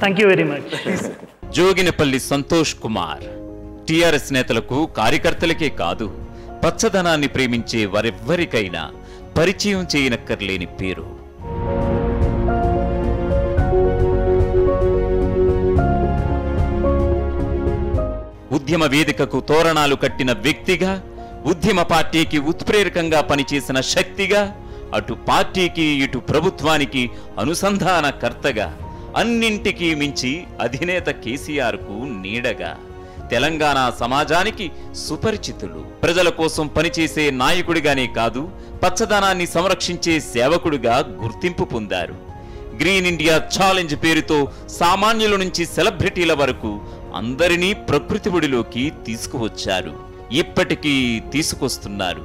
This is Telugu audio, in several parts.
Thank you very much. Joginapalli Santosh Kumar TRS నేతలకు కార్యకర్తలకే కాదు పచ్చదనాన్ని ప్రేమించే వారెవ్వరికైనా పరిచయం చేయనక్కర్లేని పేరు. ఉద్యమ వేదికకు తోరణాలు కట్టిన వ్యక్తిగా, ఉద్యమ పార్టీకి ఉత్ప్రేరకంగా పనిచేసిన శక్తిగా, అటు పార్టీకి ఇటు ప్రభుత్వానికి అనుసంధానకర్తగా, అన్నింటికీ మించి అధినేత కేసీఆర్కు నీడగా తెలంగాణ సమాజానికి సుపరిచితులు. ప్రజల కోసం పనిచేసే నాయకుడిగానే కాదు, పచ్చదనాన్ని సంరక్షించే సేవకుడిగా గుర్తింపు పొందారు. గ్రీన్ ఇండియా ఛాలెంజ్ పేరుతో సామాన్యుల నుంచి సెలబ్రిటీల వరకు అందరినీ ప్రకృతి ఒడిలోకి తీసుకువచ్చారు, ఇప్పటికీ తీసుకొస్తున్నారు.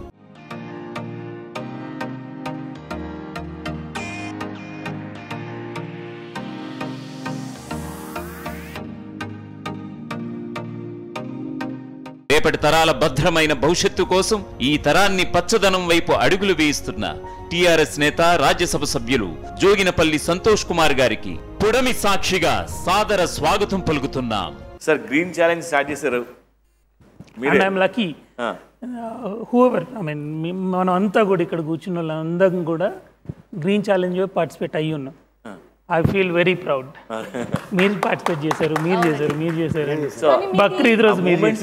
రేపటి తరాల భద్రమైన భవిష్యత్తు కోసం ఈ తరాన్ని పచ్చదనం వైపు అడుగులు వేయిస్తున్న టిఆర్ఎస్ నేత, రాజ్యసభ సభ్యులు జోగినపల్లి సంతోష్ కుమార్ గారికి పుడమి సాక్షిగా సాదర స్వాగతం పలుకుతున్నాం. సార్, గ్రీన్ ఛాలెంజ్ స్టార్ట్ చేశారు. లక్కీ హూఎవర్, ఐ మీన్ మనం అంతా కూడా ఇక్కడ కూర్చున్న వాళ్ళందరం కూడా గ్రీన్ ఛాలెంజ్ పార్టిసిపేట్ అయ్యి ఉన్నాం. I feel very proud. మీరు పార్టిసిపేట్ చేశారు, మీరు చేశారు. బక్రీద్ రోజు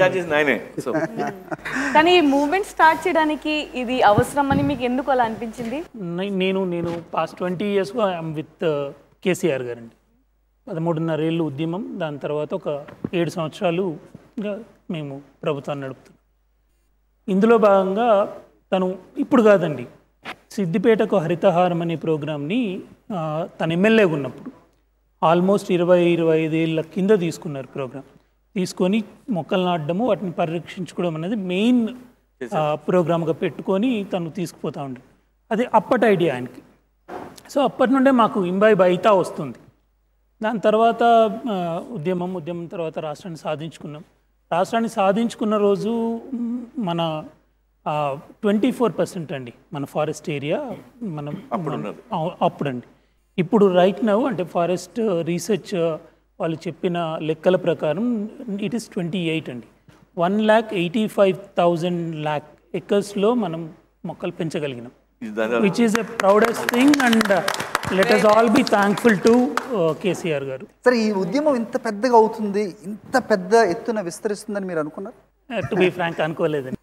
కానీ ఈ మూవ్మెంట్ స్టార్ట్ చేయడానికి ఇది అవసరం అని మీకు ఎందుకు అలా అనిపించింది? నేను పాస్ట్ 20 yearsగా ఐఎమ్ విత్ కేసీఆర్ గారండి. 13.5 ఏళ్ళు ఉద్యమం, దాని తర్వాత ఒక 7 సంవత్సరాలుగా మేము ప్రభుత్వాన్ని నడుపుతున్నాం. ఇందులో భాగంగా తను ఇప్పుడు కాదండి, సిద్దిపేటకు హరితహారం అనే ప్రోగ్రామ్ని తను ఎమ్మెల్యేగా ఉన్నప్పుడు ఆల్మోస్ట్ 20-25 ఏళ్ళ కింద తీసుకున్నారు. ప్రోగ్రామ్ తీసుకొని మొక్కలు నాటడము, వాటిని పరిరక్షించుకోవడం అనేది మెయిన్ ప్రోగ్రామ్గా పెట్టుకొని తను తీసుకుపోతూ ఉండేది. అది అప్పటి ఐడియా ఆయనకి. సో అప్పటి నుండే మాకు ఇంబైబ్ అయితా వస్తుంది. దాని తర్వాత ఉద్యమం తర్వాత రాష్ట్రాన్ని సాధించుకున్నాం. రాష్ట్రాన్ని సాధించుకున్న రోజు మన 24% అండి మన ఫారెస్ట్ ఏరియా. మనం అప్పుడండి. ఇప్పుడు రైట్ నౌ అంటే ఫారెస్ట్ రీసెర్చ్ వాళ్ళు చెప్పిన లెక్కల ప్రకారం ఇట్ ఈస్ 28 అండి. 1,85,000 acres మనం మొక్కలు పెంచగలిగినాం, which is a proudest thing. And let us all be thankful to KCR గారు. సరే, ఈ ఉద్యమం ఇంత పెద్దగా అవుతుంది, ఇంత పెద్ద ఎత్తున విస్తరిస్తుందని మీరు అనుకున్నారు? టు బి ఫ్రాంక్ అనుకోలేదండి.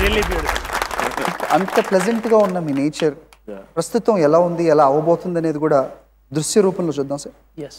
Really beautiful. అంత ప్లెజెంట్గా ఉన్న మీ నేచర్ ప్రస్తుతం ఎలా ఉంది, ఎలా అవ్వబోతుంది అనేది కూడా దృశ్య రూపంలో చూద్దాం సార్. ఎస్.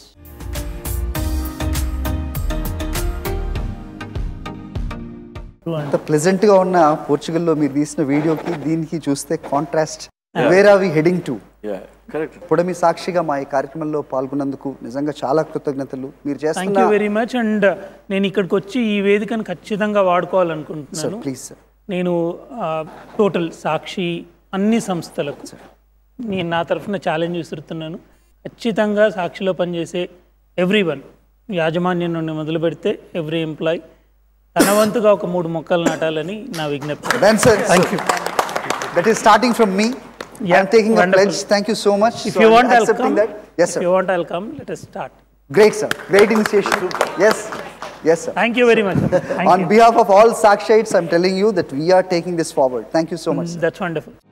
అంత ప్లెజెంట్గా ఉన్న పోర్చుగల్లో మీరు తీసిన వీడియోకి దీనికి చూస్తే contrast. Where are we heading to? Correct. పుడమి సాక్షిగా మా ఈ కార్యక్రమంలో పాల్గొన్నందుకు నిజంగా చాలా కృతజ్ఞతలు. మీరు థ్యాంక్ చేస్తున్న యూ వెరీ మచ్. అండ్ నేను ఇక్కడికి వచ్చి ఈ వేదికను ఖచ్చితంగా వాడుకోవాలనుకుంటున్నాను. Please sir. నేను టోటల్ సాక్షి అన్ని సంస్థలకు నేను నా తరఫున ఛాలెంజ్ విసురుతున్నాను. ఖచ్చితంగా సాక్షిలో పనిచేసే ఎవ్రీవన్, యాజమాన్యం నుండి మొదలు పెడితే ఎవ్రీ ఎంప్లాయ్ తన వంతుగా ఒక 3 మొక్కలు నాటాలని నా విజ్ఞప్తి. Thank you. That is starting from me. Yeah, I'm taking wonderful. a pledge. Thank you so much. If you want, I'll accepting come. that. Yes, sir. If you want, I'll come. Let us start. Great, sir. Great initiation. Yes. Yes, sir. Thank you very much. Thank On you. behalf of all Sakshites, I'm telling you that we are taking this forward. Thank you so much, sir. That's wonderful.